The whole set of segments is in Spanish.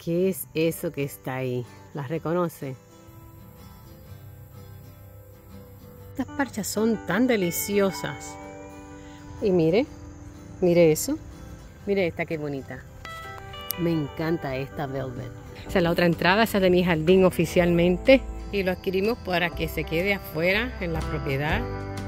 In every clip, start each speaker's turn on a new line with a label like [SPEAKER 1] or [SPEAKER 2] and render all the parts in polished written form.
[SPEAKER 1] ¿Qué es eso que está ahí? ¿Las reconoce? Estas parchas son tan deliciosas. Y mire eso. Mire esta qué bonita. Me encanta esta velvet. Esa es la otra entrada, esa es de mi jardín oficialmente. Y lo adquirimos para que se quede afuera en la propiedad.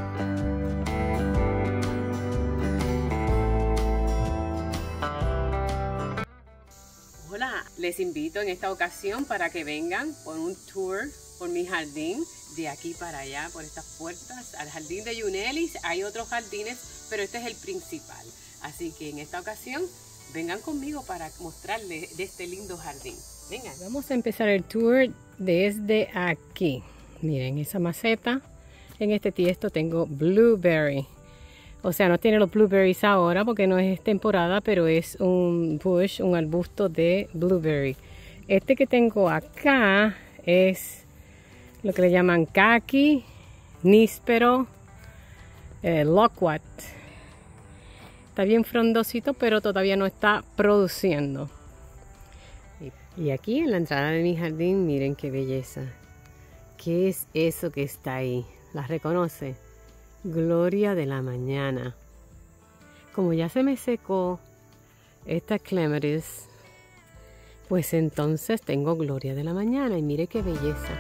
[SPEAKER 1] Hola, les invito en esta ocasión para que vengan por un tour por mi jardín, de aquí para allá, por estas puertas, al jardín de Yunelis. Hay otros jardines, pero este es el principal. Así que en esta ocasión, vengan conmigo para mostrarles de este lindo jardín. Vengan. Vamos a empezar el tour desde aquí. Miren esa maceta. En este tiesto tengo blueberry. O sea, no tiene los blueberries ahora porque no es temporada, pero es un bush, un arbusto de blueberry. Este que tengo acá es lo que le llaman kaki, níspero, loquat. Está bien frondosito, pero todavía no está produciendo. Y aquí en la entrada de mi jardín, miren qué belleza. ¿Qué es eso que está ahí? ¿Las reconoce? Gloria de la mañana. Como ya se me secó esta clematis, pues entonces tengo gloria de la mañana. Y mire qué belleza.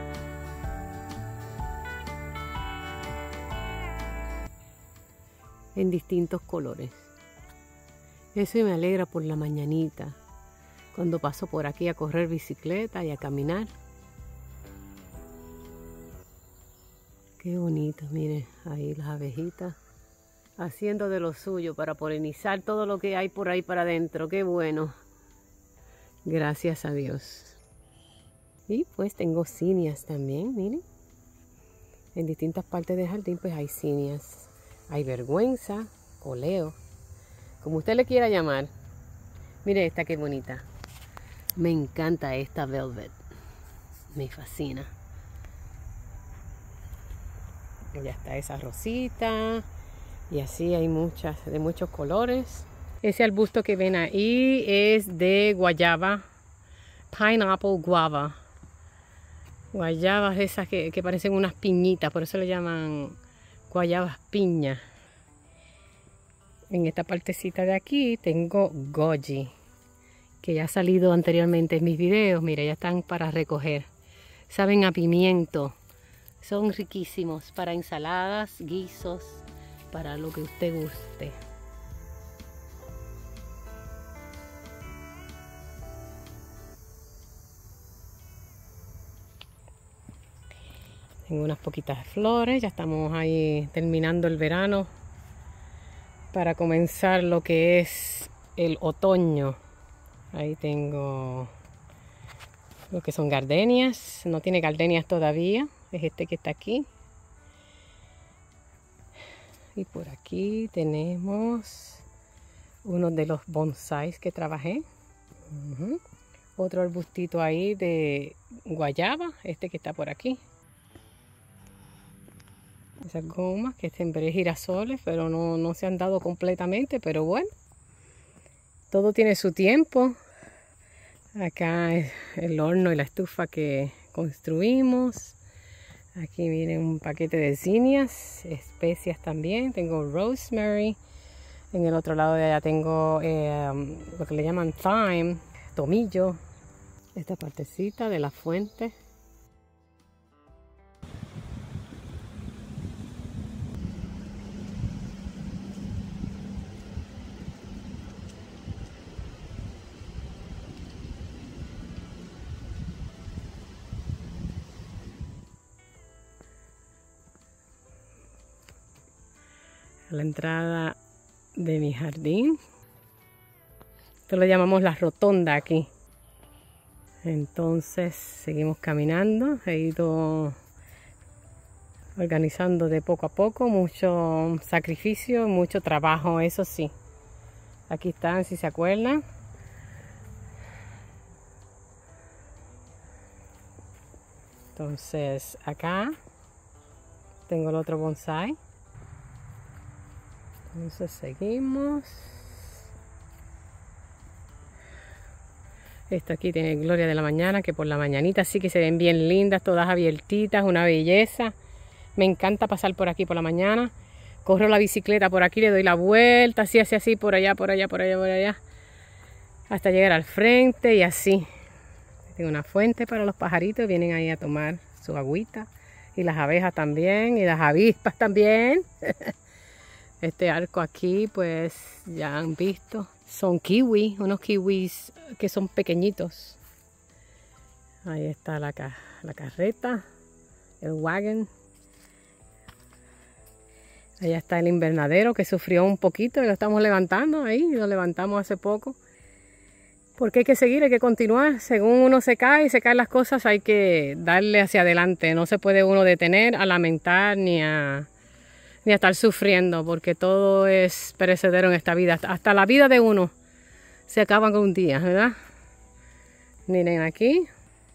[SPEAKER 1] En distintos colores. Eso me alegra por la mañanita, cuando paso por aquí a correr bicicleta y a caminar. Qué bonito, miren, ahí las abejitas haciendo de lo suyo para polinizar todo lo que hay por ahí para adentro. Qué bueno. Gracias a Dios. Y pues tengo cinias también, miren. En distintas partes del jardín pues hay cinias. Hay vergüenza, coleo, como usted le quiera llamar. Mire esta qué bonita. Me encanta esta velvet. Me fascina. Ya está esa rosita. Y así hay muchas, de muchos colores. Ese arbusto que ven ahí es de guayaba. Pineapple guava. Guayabas esas que parecen unas piñitas. Por eso le llaman guayabas piña. En esta partecita de aquí tengo goji, que ya ha salido anteriormente en mis videos. Mira, ya están para recoger. Saben a pimiento. Son riquísimos para ensaladas, guisos, para lo que usted guste. Tengo unas poquitas flores, ya estamos ahí terminando el verano para comenzar lo que es el otoño. Ahí tengo lo que son gardenias, no tiene gardenias todavía, es este que está aquí. Y por aquí tenemos uno de los bonsáis que trabajé. Otro arbustito ahí de guayaba, este que está por aquí. Esas gomas que sembré girasoles, pero no se han dado completamente, pero bueno, todo tiene su tiempo. Acá es el horno y la estufa que construimos. Aquí miren un paquete de zinnias, especias también. Tengo rosemary. En el otro lado de allá tengo lo que le llaman thyme, tomillo. Esta partecita de la fuente. La entrada de mi jardín. Esto lo llamamos la rotonda aquí. Entonces seguimos caminando. He ido organizando de poco a poco. Mucho sacrificio, mucho trabajo, eso sí. Aquí están, si se acuerdan. Entonces acá tengo el otro bonsai. Entonces seguimos. Esto aquí tiene Gloria de la Mañana, que por la mañanita sí que se ven bien lindas, todas abiertitas, una belleza. Me encanta pasar por aquí por la mañana. Corro la bicicleta por aquí, le doy la vuelta, así, por allá, por allá, hasta llegar al frente y así. Tengo una fuente para los pajaritos, vienen ahí a tomar su agüita. Y las abejas también, y las avispas también. Este arco aquí, pues ya han visto. Son kiwi, unos kiwis que son pequeñitos. Ahí está la carreta, el wagon. Allá está el invernadero que sufrió un poquito y lo estamos levantando ahí. Lo levantamos hace poco. Porque hay que seguir, hay que continuar. Según uno se caen las cosas, hay que darle hacia adelante. No se puede uno detener a lamentar ni a estar sufriendo, porque todo es perecedero en esta vida. Hasta la vida de uno se acaba con un día, ¿verdad? Miren aquí.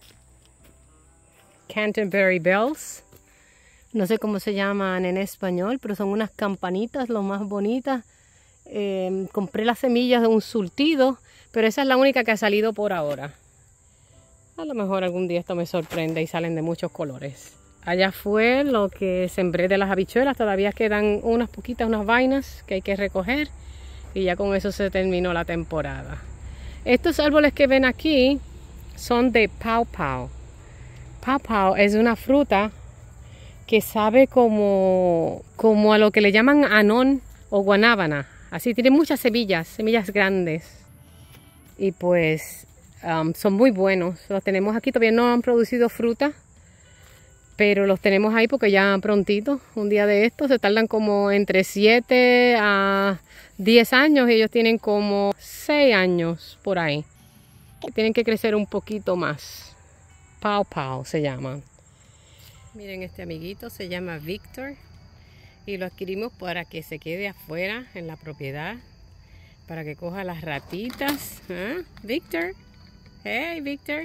[SPEAKER 1] Canterbury Bells. No sé cómo se llaman en español, pero son unas campanitas lo más bonitas. Compré las semillas de un surtido, pero esa es la única que ha salido por ahora. A lo mejor algún día esto me sorprende y salen de muchos colores. Allá fue lo que sembré de las habichuelas. Todavía quedan unas poquitas, unas vainas que hay que recoger. Y ya con eso se terminó la temporada. Estos árboles que ven aquí son de pawpaw. Pawpaw es una fruta que sabe como a lo que le llaman anón o guanábana. Así, tiene muchas semillas grandes. Y pues son muy buenos. Los tenemos aquí, todavía no han producido fruta. Pero los tenemos ahí porque ya prontito, un día de estos, se tardan como entre 7 a 10 años y ellos tienen como 6 años por ahí. Tienen que crecer un poquito más. Pawpaw se llaman. Miren, este amiguito se llama Victor y lo adquirimos para que se quede afuera en la propiedad, para que coja las ratitas. ¿Ah? Victor, hey Victor.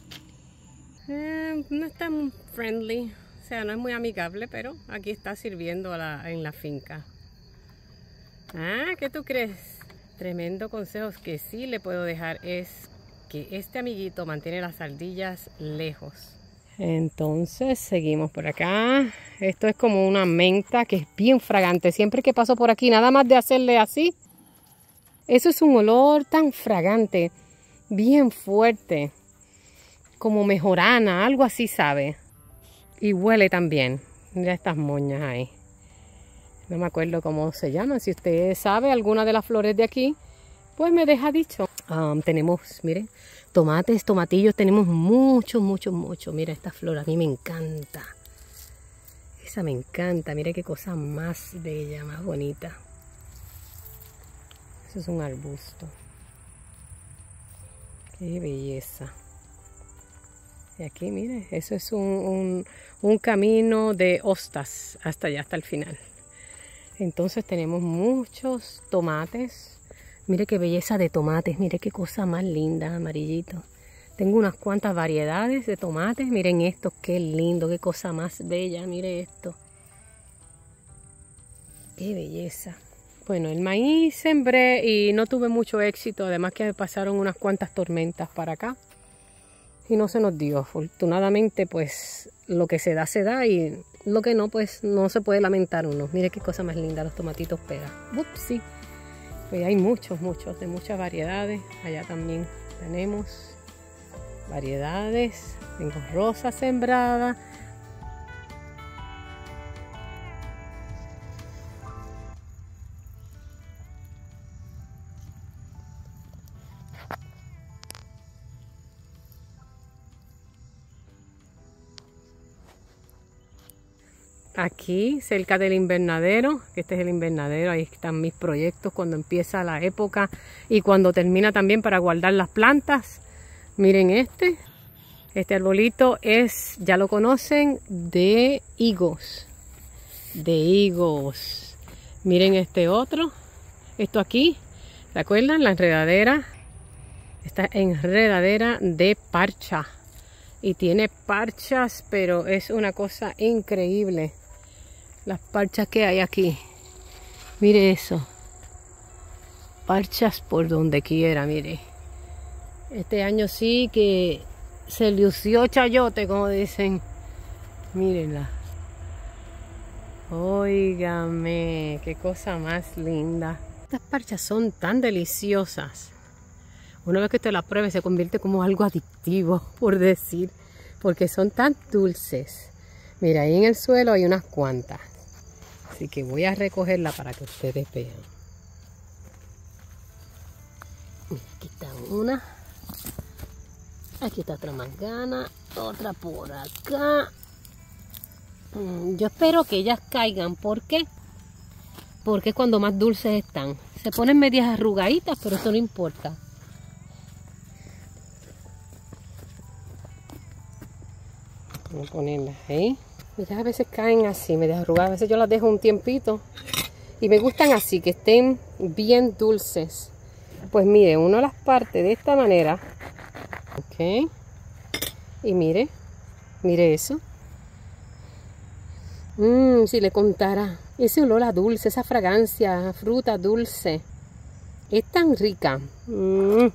[SPEAKER 1] No es tan friendly, o sea, no es muy amigable, pero aquí está sirviendo en la finca. Ah, ¿qué tú crees? Tremendo consejo que sí le puedo dejar es que este amiguito mantiene las ardillas lejos. Entonces seguimos por acá. Esto es como una menta que es bien fragante. Siempre que paso por aquí, nada más de hacerle así, eso es un olor tan fragante, bien fuerte. Como mejorana, algo así sabe. Y huele también. Mira estas moñas ahí. No me acuerdo cómo se llaman. Si usted sabe alguna de las flores de aquí, pues me deja dicho. Tenemos, miren, tomates, tomatillos. Tenemos muchos. Mira esta flor, a mí me encanta. Esa me encanta. Mira qué cosa más bella, más bonita. Eso es un arbusto. Qué belleza. Y aquí, mire, eso es un camino de hostas hasta allá, hasta el final. Entonces tenemos muchos tomates. Mire qué belleza de tomates, mire qué cosa más linda, amarillito. Tengo unas cuantas variedades de tomates. Miren esto, qué lindo, qué cosa más bella, mire esto. Qué belleza. Bueno, el maíz sembré y no tuve mucho éxito, además que pasaron unas cuantas tormentas para acá. Y no se nos dio. Afortunadamente, pues, lo que se da y lo que no, pues, no se puede lamentar uno. Mire qué cosa más linda, los tomatitos pega. Sí. Pues hay muchos, de muchas variedades. Allá también tenemos variedades. Tengo rosas sembradas. Aquí, cerca del invernadero, que este es el invernadero, ahí están mis proyectos cuando empieza la época y cuando termina también para guardar las plantas. Miren este arbolito es, ya lo conocen, de higos. Miren este otro, esto aquí, ¿se acuerdan? La enredadera, esta enredadera de parcha. Y tiene parchas, pero es una cosa increíble. Las parchas que hay aquí. Mire eso. Parchas por donde quiera, mire. Este año sí que se lució chayote, como dicen. Mírenla. Óigame, qué cosa más linda. Estas parchas son tan deliciosas. Una vez que te la pruebes se convierte como algo adictivo, por decir, porque son tan dulces. Mira, ahí en el suelo hay unas cuantas. Así que voy a recogerla para que ustedes vean. Aquí está una. Aquí está otra mangana. Otra por acá. Yo espero que ellas caigan. ¿Por qué? Porque es cuando más dulces están. Se ponen medias arrugaditas, pero eso no importa. Voy a ponerlas ahí. Mira, a veces caen así, medias arrugadas. A veces yo las dejo un tiempito. Y me gustan así, que estén bien dulces. Pues mire, uno las parte de esta manera. Ok. Y mire. Mire eso. Si le contara. Ese olor a dulce, esa fragancia, fruta dulce. Es tan rica. No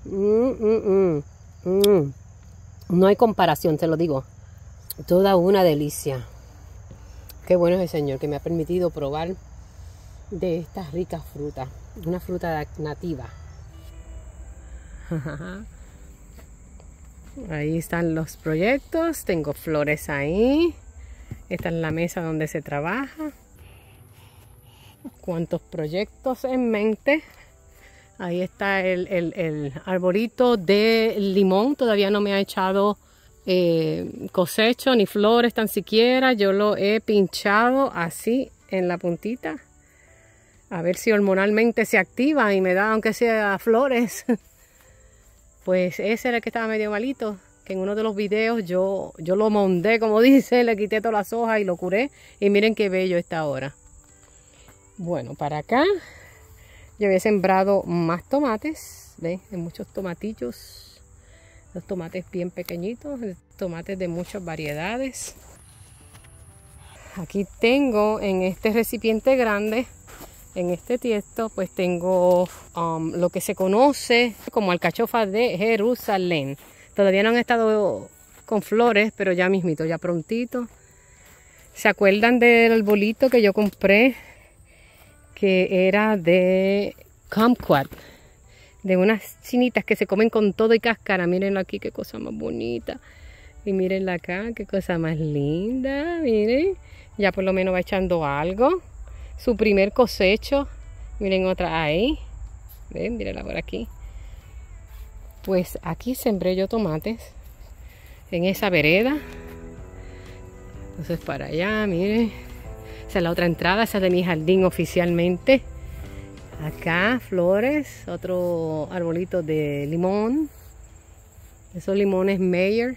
[SPEAKER 1] hay comparación, te lo digo. Toda una delicia. Qué bueno es el Señor que me ha permitido probar de estas ricas frutas. Una fruta nativa. Ahí están los proyectos. Tengo flores ahí. Esta es la mesa donde se trabaja. ¿Cuántos proyectos en mente? Ahí está el arbolito de limón. Todavía no me ha echado cosecho ni flores tan siquiera. Yo lo he pinchado así en la puntita. A ver si hormonalmente se activa y me da aunque sea flores. Pues ese era el que estaba medio malito. Que en uno de los videos yo lo mondé, como dice, le quité todas las hojas y lo curé. Y miren qué bello está ahora. Bueno, para acá yo había sembrado más tomates. ¿Ven? Hay muchos tomatillos. Los tomates bien pequeñitos. Tomates de muchas variedades. Aquí tengo en este recipiente grande, en este tiesto, pues tengo lo que se conoce como alcachofas de Jerusalén. Todavía no han estado con flores, pero ya mismito, ya prontito. ¿Se acuerdan del arbolito que yo compré? Que era de kumquat. De unas chinitas que se comen con todo y cáscara. Mírenlo aquí, qué cosa más bonita. Y mírenla acá, qué cosa más linda. Miren, ya por lo menos va echando algo. Su primer cosecho. Miren otra ahí. Ven, mírenla por aquí. Pues aquí sembré yo tomates en esa vereda. Entonces para allá, miren. Esa es la otra entrada, esa es de mi jardín oficialmente. Acá flores, otro arbolito de limón. Esos limones Meyer.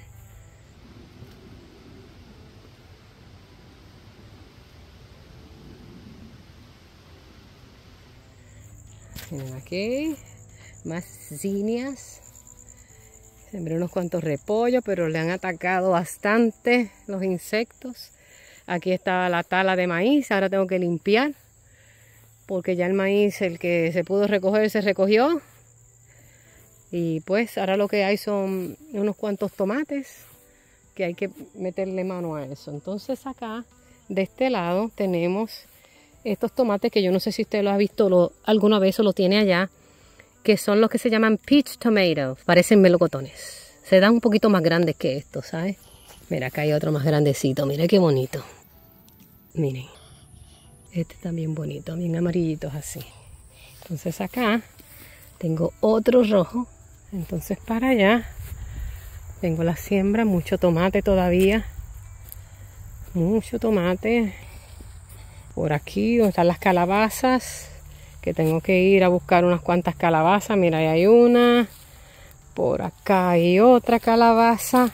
[SPEAKER 1] Miren aquí, más zinnias. Sembré unos cuantos repollos, pero le han atacado bastante los insectos. Aquí está la tala de maíz, ahora tengo que limpiar. Porque ya el maíz, el que se pudo recoger, se recogió. Y pues ahora lo que hay son unos cuantos tomates que hay que meterle mano a eso. Entonces acá, de este lado, tenemos estos tomates que yo no sé si usted lo ha visto alguna vez o lo tiene allá. Que son los que se llaman peach tomatoes. Parecen melocotones. Se dan un poquito más grandes que estos, ¿sabes? Mira, acá hay otro más grandecito. Mira qué bonito. Miren. Este también bonito, bien amarillitos así. Entonces acá tengo otro rojo. Entonces para allá tengo la siembra, mucho tomate todavía. Mucho tomate. Por aquí donde están las calabazas. Que tengo que ir a buscar unas cuantas calabazas. Mira, ahí hay una. Por acá hay otra calabaza.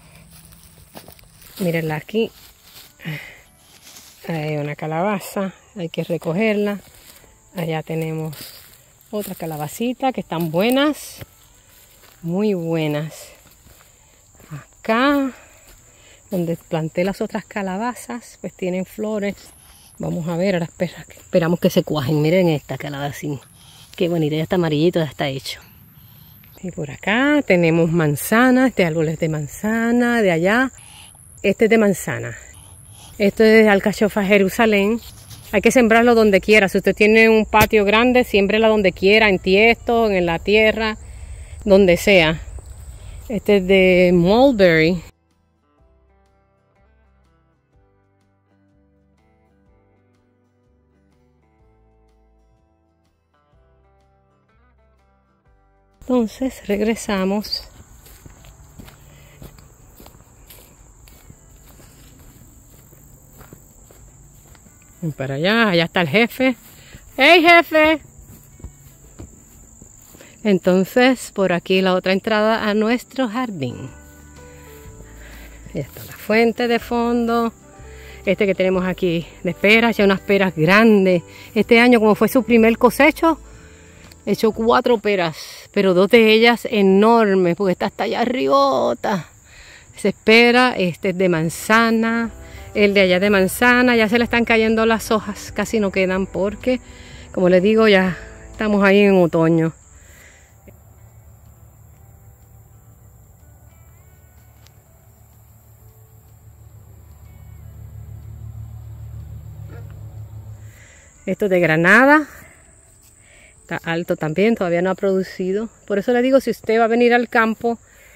[SPEAKER 1] Mírenla aquí. Hay una calabaza. Hay que recogerla. Allá tenemos otra calabacita que están buenas. Muy buenas. Acá, donde planté las otras calabazas, pues tienen flores. Vamos a ver, ahora esperamos que se cuajen. Miren esta calabacín. Qué bonita, ya está amarillito, ya está hecho. Y por acá tenemos manzanas, este árbol es de manzana, de allá, este es de manzana. Esto es de alcachofa Jerusalén. Hay que sembrarlo donde quiera. Si usted tiene un patio grande, siémbrela donde quiera, en tiesto, en la tierra, donde sea. Este es de mulberry. Entonces regresamos. Y para allá está el jefe. ¡Hey, jefe! Entonces, por aquí la otra entrada a nuestro jardín. Ya está la fuente de fondo. Este que tenemos aquí de peras, ya unas peras grandes. Este año, como fue su primer cosecho, echó 4 peras, pero 2 de ellas enormes, porque esta está allá arribota. Se espera, este es de manzana. El de allá de manzana, ya se le están cayendo las hojas, casi no quedan porque, como les digo, ya estamos ahí en otoño. Esto es de granada, está alto también, todavía no ha producido. Por eso le digo, si usted va a venir al campo,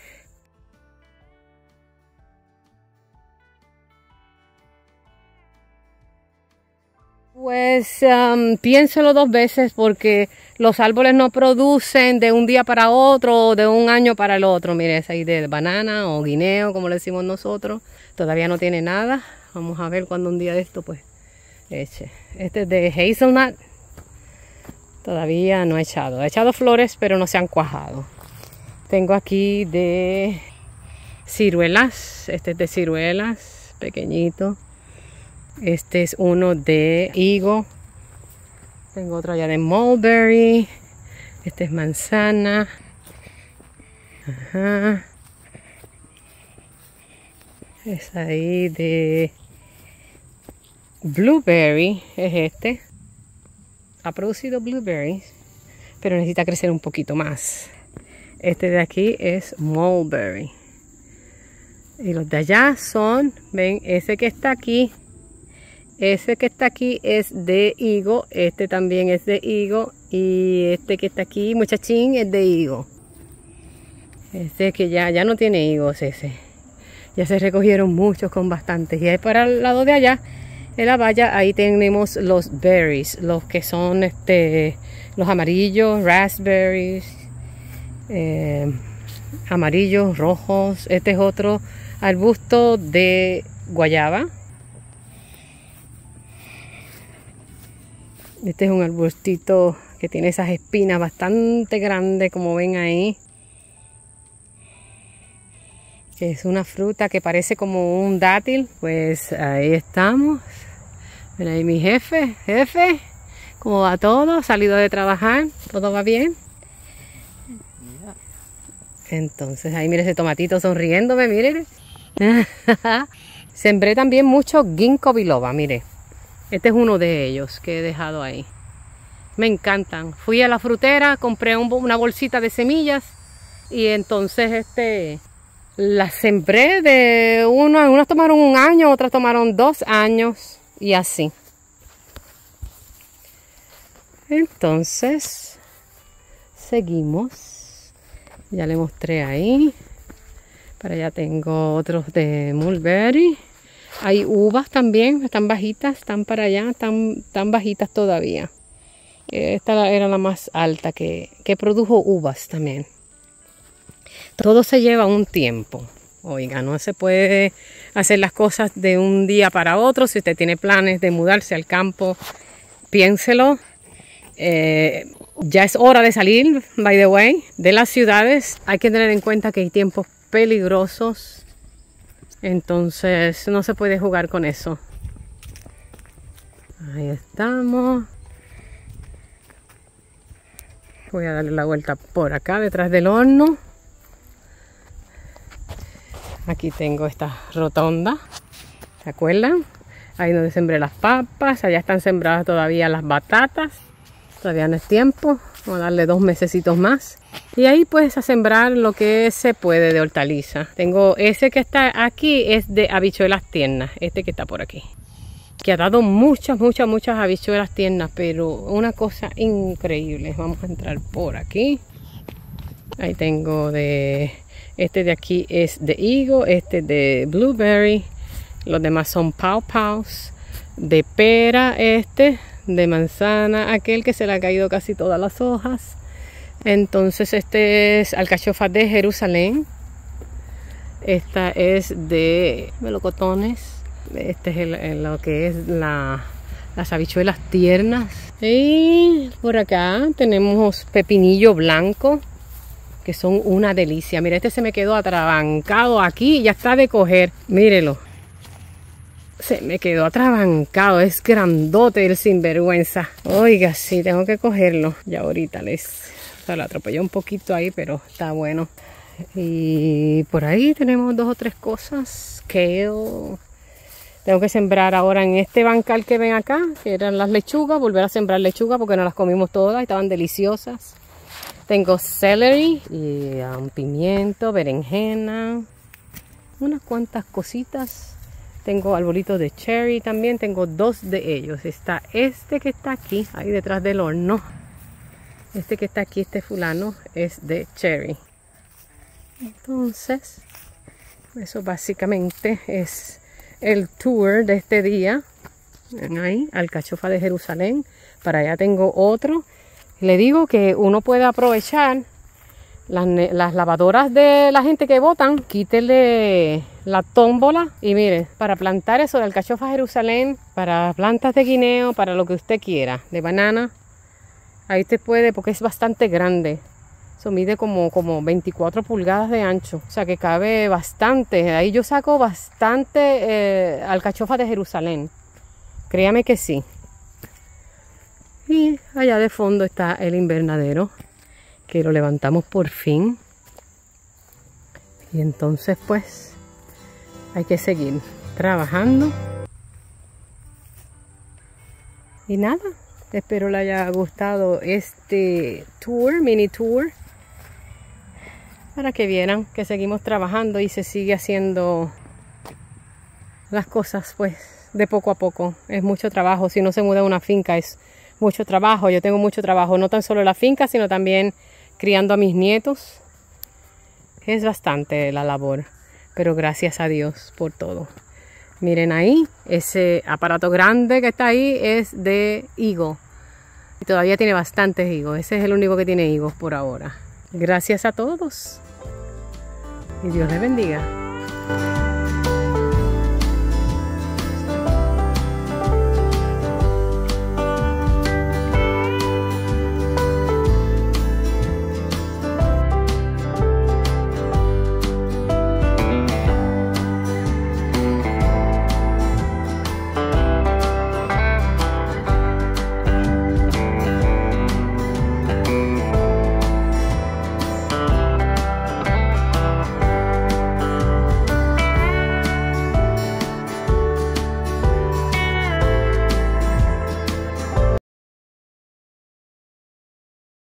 [SPEAKER 1] pues piénselo 2 veces, porque los árboles no producen de un día para otro o de un año para el otro. Mire, es ahí de banana o guineo, como le decimos nosotros. Todavía no tiene nada. Vamos a ver cuando un día de esto pues eche. Este es de hazelnut. Todavía no he echado. He echado flores, pero no se han cuajado. Tengo aquí de ciruelas. Este es de ciruelas, pequeñito. Este es uno de higo. Tengo otro allá de mulberry. Este es manzana. Ajá. Es ahí de blueberry. Es este. Ha producido blueberries, pero necesita crecer un poquito más. Este de aquí es mulberry. Y los de allá son, ven, ese que está aquí. Ese que está aquí es de higo, este también es de higo y este que está aquí, muchachín, es de higo. Este que ya no tiene higos ese. Ya se recogieron muchos con bastantes. Y ahí para el lado de allá, en la valla, ahí tenemos los berries, los que son los amarillos, raspberries, amarillos, rojos. Este es otro arbusto de guayaba. Este es un arbustito que tiene esas espinas bastante grandes, como ven ahí. Que es una fruta que parece como un dátil. Pues ahí estamos. Ven ahí mi jefe. Jefe, ¿cómo va todo? ¿Salido de trabajar? ¿Todo va bien? Entonces ahí mire ese tomatito sonriéndome, mire. Sembré también mucho ginkgo biloba, mire. Este es uno de ellos que he dejado ahí. Me encantan. Fui a la frutera, compré una bolsita de semillas y entonces las sembré de unas tomaron 1 año, otras tomaron 2 años y así. Entonces, seguimos. Ya le mostré ahí. Para allá tengo otros de mulberry. Hay uvas también, están bajitas, están para allá, están bajitas todavía. Esta era la más alta que produjo uvas también. Todo se lleva un tiempo. Oiga, no se puede hacer las cosas de un día para otro. Si usted tiene planes de mudarse al campo, piénselo. Ya es hora de salir, by the way, de las ciudades. Hay que tener en cuenta que hay tiempos peligrosos. Entonces no se puede jugar con eso. Ahí estamos. Voy a darle la vuelta por acá detrás del horno. Aquí tengo esta rotonda. ¿Se acuerdan? Ahí donde sembré las papas. Allá están sembradas todavía las batatas. Todavía no es tiempo. Vamos a darle 2 mesecitos más. Y ahí puedes sembrar lo que se puede de hortaliza. Tengo ese que está aquí, es de habichuelas tiernas, este que está por aquí. Que ha dado muchas habichuelas tiernas, pero una cosa increíble. Vamos a entrar por aquí. Ahí tengo de... Este de aquí es de higo, este de blueberry. Los demás son pawpaws. De pera este, de manzana, aquel que se le ha caído casi todas las hojas. Entonces este es alcachofa de Jerusalén. Esta es de melocotones. Este es lo que es las habichuelas tiernas. Y por acá tenemos pepinillo blanco, que son una delicia. Mira, este se me quedó atrabancado aquí y ya está de coger. Mírelo. Se me quedó atrabancado. Es grandote el sinvergüenza. Oiga, sí, tengo que cogerlo. Ya ahorita o sea, lo atropellé un poquito ahí, pero está bueno. Y por ahí tenemos 2 o 3 cosas. Kale. Tengo que sembrar ahora en este bancal que ven acá, que eran las lechugas. Volver a sembrar lechugas porque no las comimos todas. Estaban deliciosas. Tengo celery y un pimiento, berenjena, unas cuantas cositas. Tengo arbolitos de cherry también, tengo 2 de ellos. Está este que está aquí, ahí detrás del horno. Este que está aquí, este fulano, es de cherry. Entonces, eso básicamente es el tour de este día. Ven ahí, alcachofa de Jerusalén. Para allá tengo otro. Le digo que uno puede aprovechar las lavadoras de la gente que votan, quítele la tómbola y mire, para plantar eso de alcachofa Jerusalén, para plantas de guineo, para lo que usted quiera, de banana, ahí te puede, porque es bastante grande. Eso mide como 24 pulgadas de ancho, o sea que cabe bastante. Ahí yo saco bastante alcachofa de Jerusalén, créame que sí. Y allá de fondo está el invernadero, que lo levantamos por fin. Y entonces pues hay que seguir trabajando. Y nada, espero le haya gustado este tour, mini tour. Para que vieran que seguimos trabajando y se sigue haciendo las cosas pues de poco a poco. Es mucho trabajo, si no se muda a una finca es mucho trabajo. Yo tengo mucho trabajo, no tan solo en la finca, sino también criando a mis nietos. Es bastante la labor, pero gracias a Dios por todo. Miren ahí, ese aparato grande que está ahí es de higo. Y todavía tiene bastantes higos. Ese es el único que tiene higos por ahora. Gracias a todos. Y Dios les bendiga.